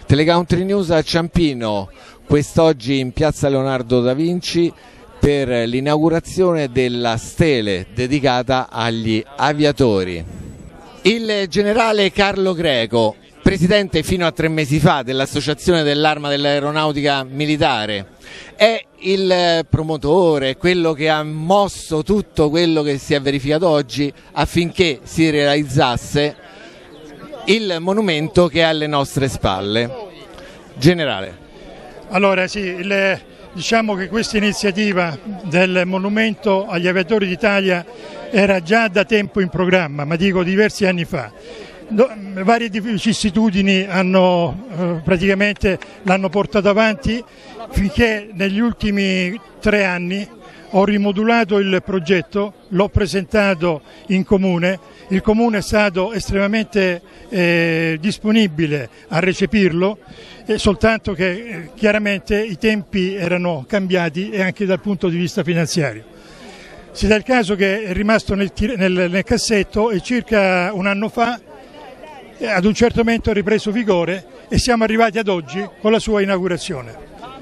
Telecountry News a Ciampino, quest'oggi in piazza Leonardo da Vinci per l'inaugurazione della stele dedicata agli aviatori. Il generale Carlo Greco, presidente fino a 3 mesi fa dell'Associazione dell'Arma dell'Aeronautica Militare, è il promotore, quello che ha mosso tutto quello che si è verificato oggi affinché si realizzasse il monumento che è alle nostre spalle. Generale. Allora sì, diciamo che questa iniziativa del monumento agli aviatori d'Italia era già da tempo in programma, ma dico diversi anni fa. Varie vicissitudini praticamente l'hanno portato avanti finché negli ultimi 3 anni ho rimodulato il progetto, l'ho presentato in comune, il comune è stato estremamente disponibile a recepirlo, soltanto che chiaramente i tempi erano cambiati e anche dal punto di vista finanziario. Si dà il caso che è rimasto nel cassetto e circa un anno fa ad un certo momento ha ripreso vigore e siamo arrivati ad oggi con la sua inaugurazione.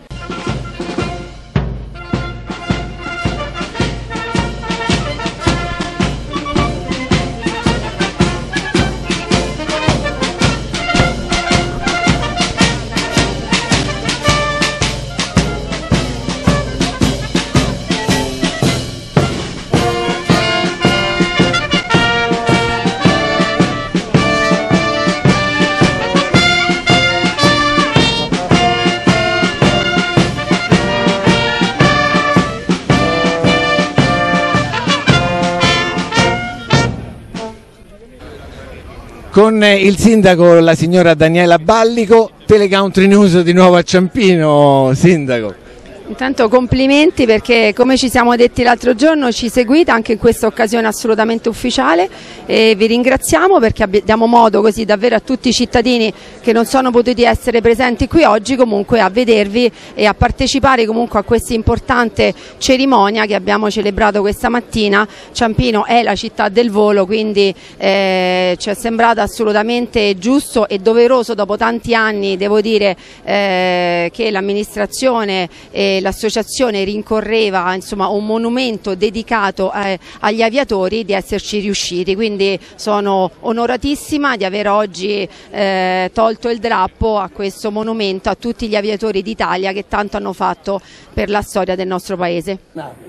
Con il sindaco, la signora Daniela Ballico, Telecountry News di nuovo a Ciampino. Sindaco. Intanto complimenti, perché come ci siamo detti l'altro giorno ci seguite anche in questa occasione assolutamente ufficiale e vi ringraziamo perché diamo modo così davvero a tutti i cittadini che non sono potuti essere presenti qui oggi comunque a vedervi e a partecipare comunque a questa importante cerimonia che abbiamo celebrato questa mattina. Ciampino è la città del volo, quindi ci è sembrato assolutamente giusto e doveroso dopo tanti anni, devo dire, che l'amministrazione e l'associazione rincorreva insomma un monumento dedicato agli aviatori, di esserci riusciti, quindi sono onoratissima di aver oggi tolto il drappo a questo monumento a tutti gli aviatori d'Italia che tanto hanno fatto per la storia del nostro paese.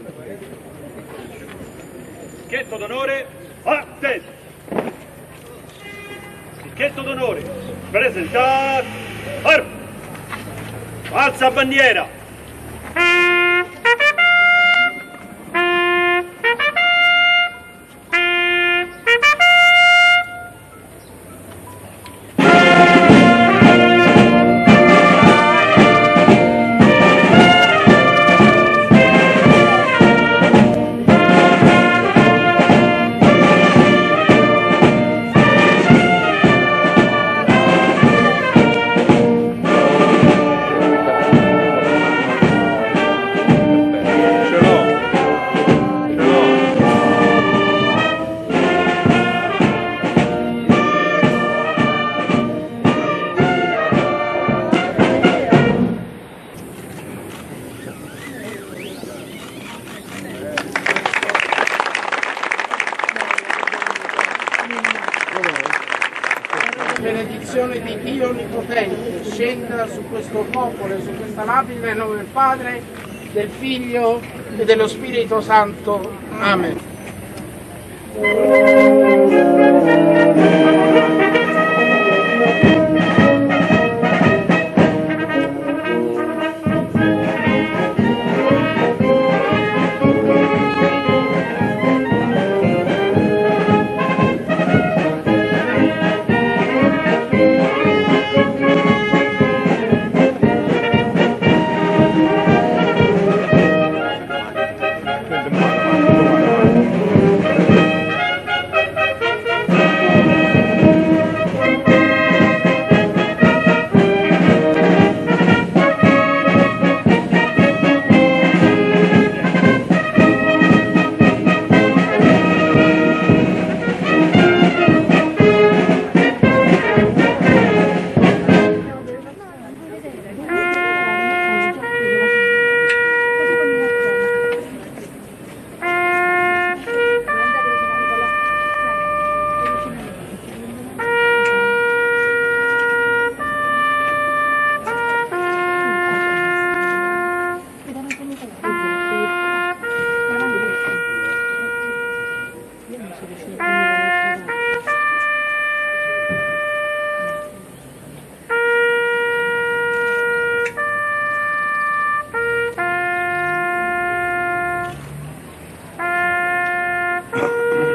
Picchetto d'onore a te. Picchetto d'onore presentato. Alza bandiera. Benedizione di Dio Onnipotente scenda su questo popolo e su questa lapide nel nome del Padre, del Figlio e dello Spirito Santo. Amen. Amen.